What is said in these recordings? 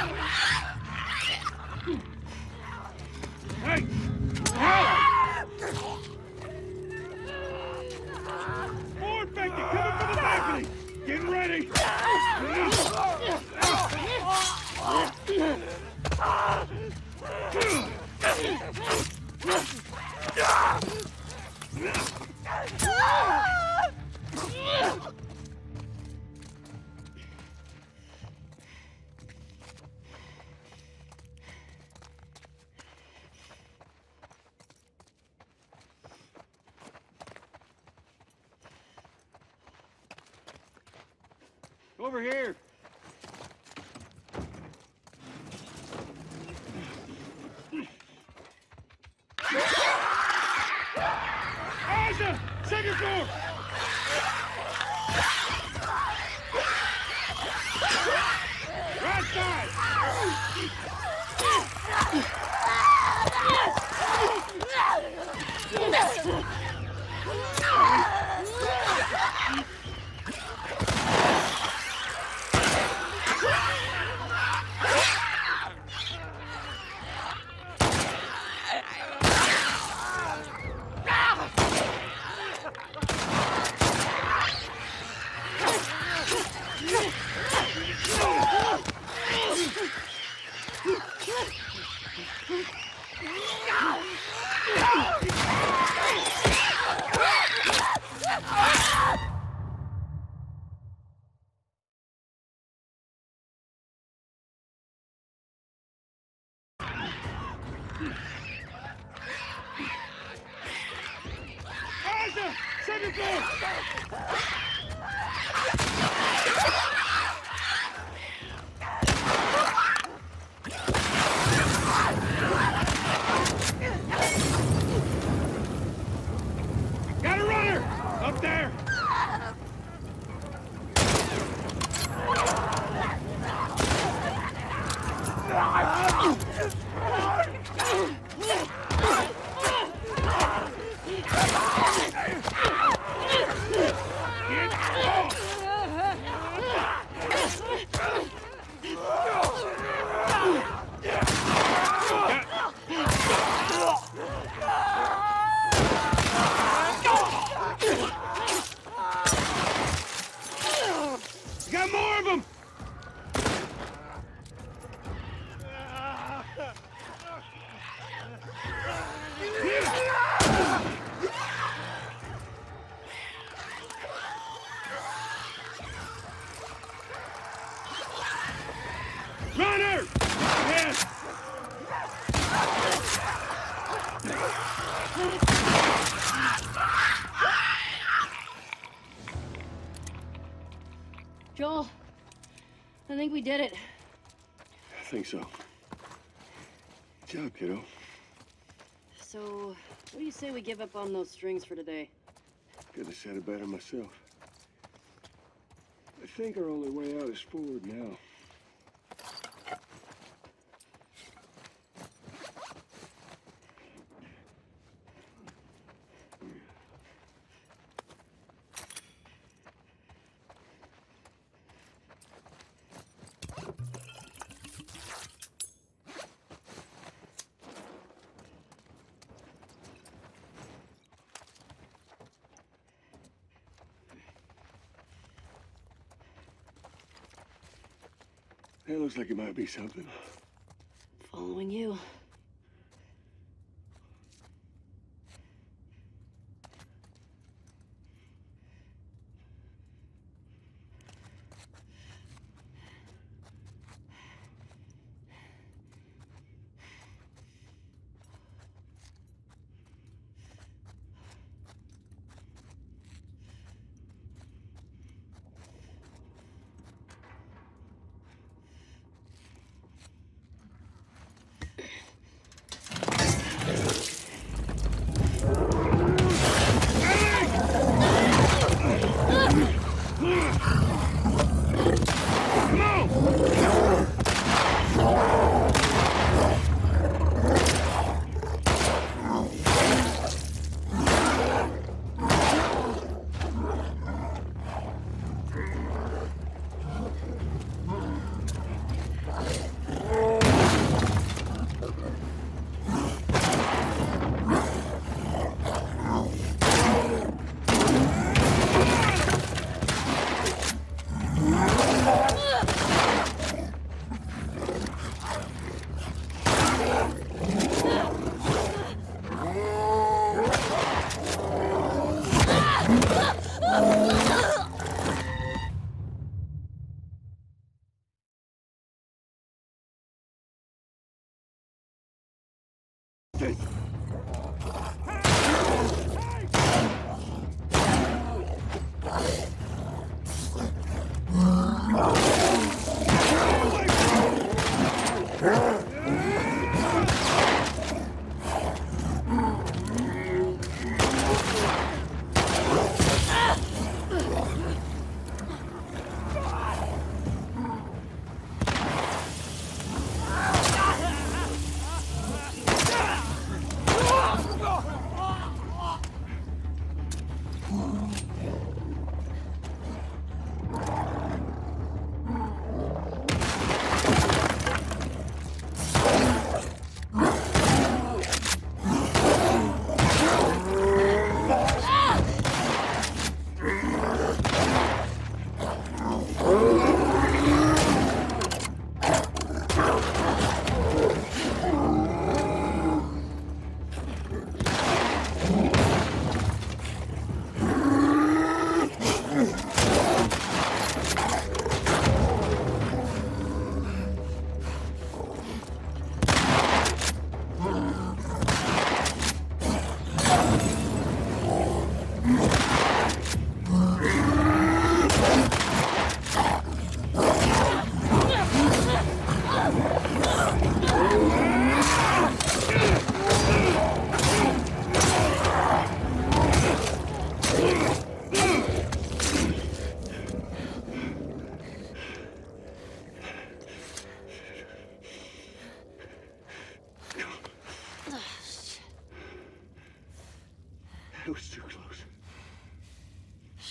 Hey! Help! More infected coming from the balcony! Getting ready! Over here! Aisha! Second floor! Right side! Aisha! Second floor! Got a runner! Up there! Get off! Got more of them! Runner! Yes! Joel, I think we did it. I think so. Good job, kiddo. So, what do you say we give up on those strings for today? Could have said it better myself. I think our only way out is forward now. That looks like it might be something. Following you.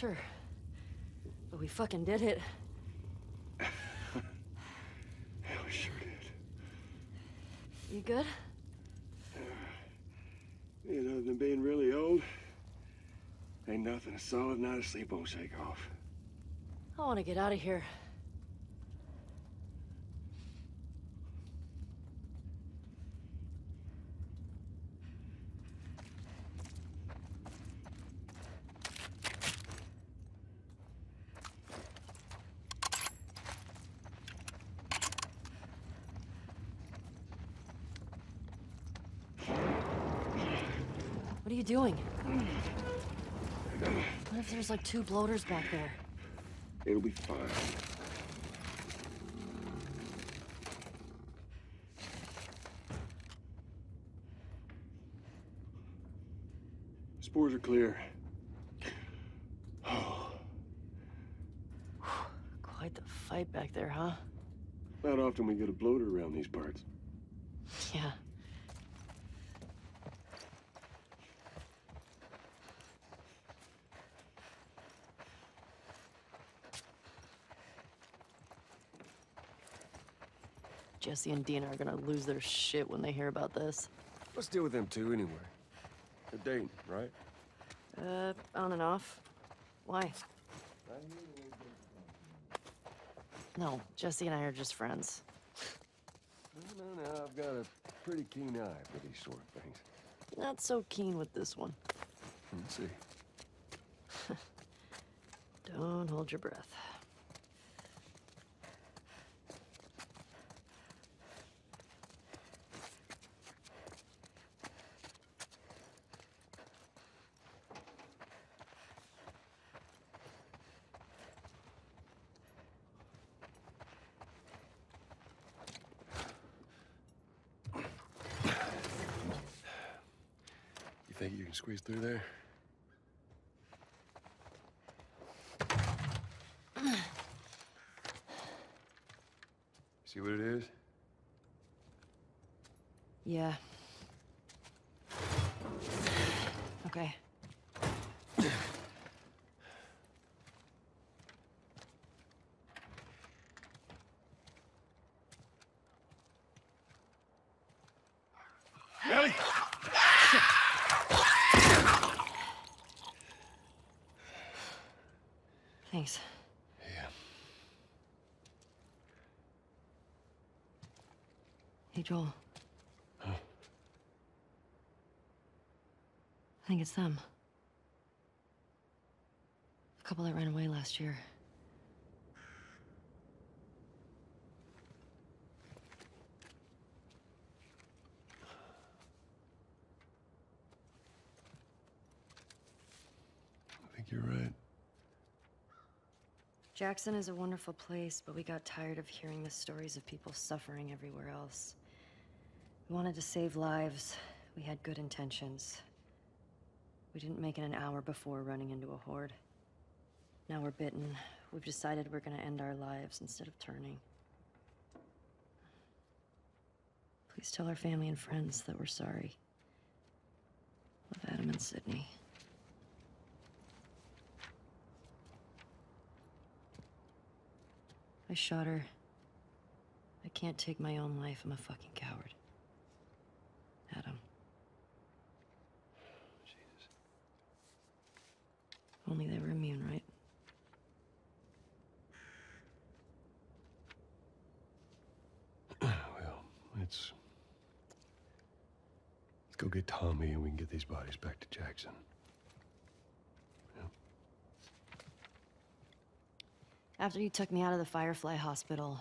Sure. But we fucking did it. Yeah, we sure did. You good? You know, than being really old, ain't nothing a solid night of sleep won't shake off. I want to get out of here. What are you doing? What if there's like 2 bloaters back there? It'll be fine. Spores are clear. Oh, Quite the fight back there, huh? not often we get a bloater around these parts. Yeah. Jesse and Dina are gonna lose their shit when they hear about this. Let's deal with them too, anyway. They're dating, right? On and off. Why? No, Jesse and I are just friends. No, I've got a pretty keen eye for these sort of things. Not so keen with this one. Let's see. Don't hold your breath. You think you can squeeze through there? See what it is? Yeah. Okay. Ellie! Thanks. Yeah. Hey, Joel. Huh? I think it's them. The couple that ran away last year. I think you're right. Jackson is a wonderful place, but we got tired of hearing the stories of people suffering everywhere else. We wanted to save lives. We had good intentions. We didn't make it an hour before running into a horde. Now we're bitten. We've decided we're gonna end our lives instead of turning. Please tell our family and friends that we're sorry. Love, Adam and Sydney. I shot her. I can't take my own life. I'm a fucking coward. Adam. Jesus. Only they were immune, right? Well, let's go get Tommy and we can get these bodies back to Jackson. Yeah. After you took me out of the Firefly Hospital,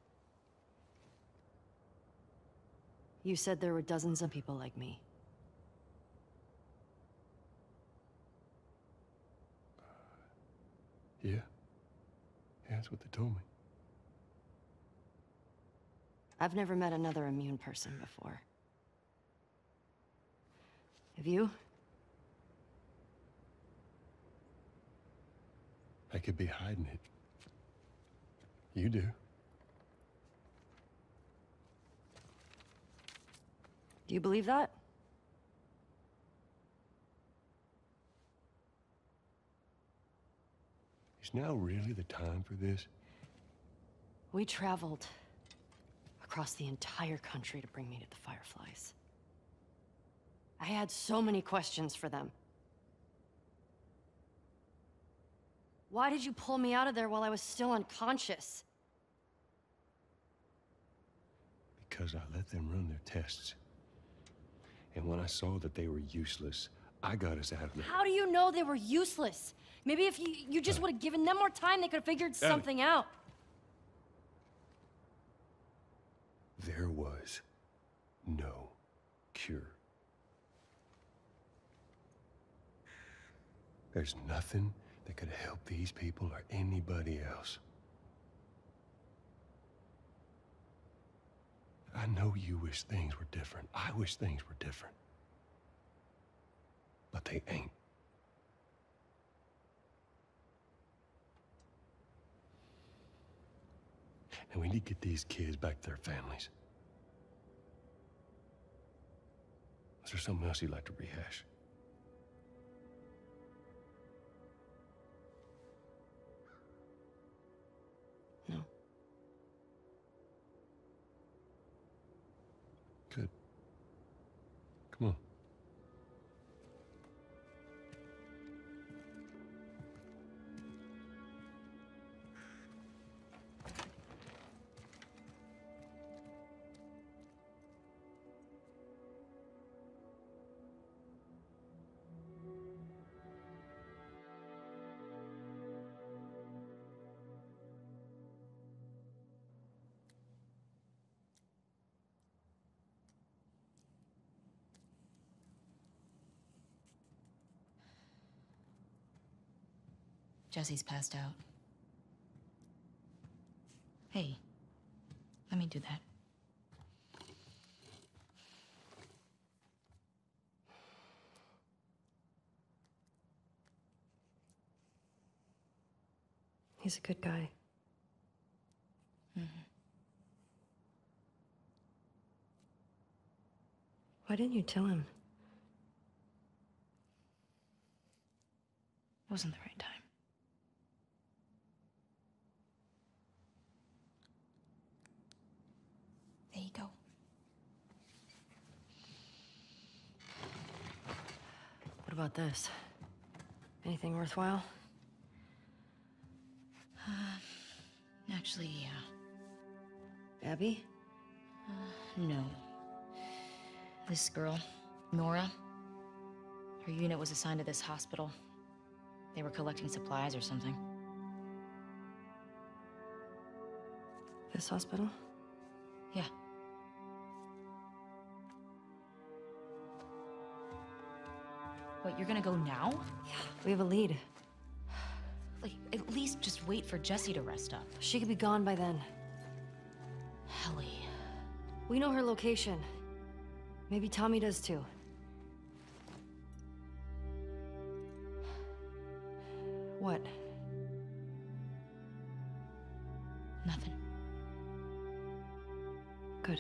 you said there were dozens of people like me. Yeah? Yeah, that's what they told me. I've never met another immune person before. Have you? I could be hiding it. You do. Do you believe that? Is now really the time for this? We traveled across the entire country to bring me to the Fireflies. I had so many questions for them. Why did you pull me out of there while I was still unconscious? Because I let them run their tests. And when I saw that they were useless, I got us out of there. How do you know they were useless? Maybe if you just would have given them more time, they could have figured something out. There was no cure. There's nothing that could help these people or anybody else. I know you wish things were different. I wish things were different. But they ain't. And we need to get these kids back to their families. Is there something else you'd like to rehash? No. Good. Come on. Jesse's passed out. Hey, let me do that. He's a good guy. Why didn't you tell him? Wasn't the right time. There you go. What about this? Anything worthwhile? Actually, yeah. Abby? No. This girl, Nora, her unit was assigned to this hospital. They were collecting supplies or something. This hospital? Yeah. What, you're gonna go now? Yeah, we have a lead. Like, at least just wait for Jessie to rest up. She could be gone by then. Helly. We know her location. Maybe Tommy does too. What? Nothing. Good.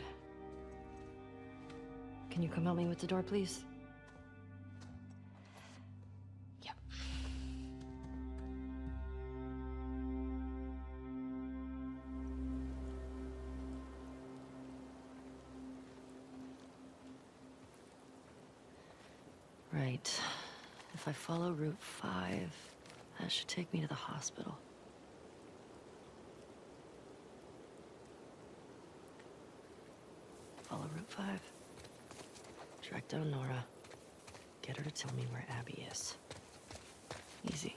Can you come help me with the door, please? Yep. Right. If I follow Route 5, that should take me to the hospital. Follow Route 5. Track down Nora. Get her to tell me where Abby is. Easy.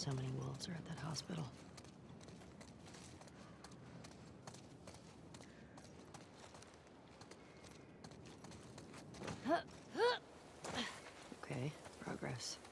knows how many wolves are at that hospital. Okay, progress.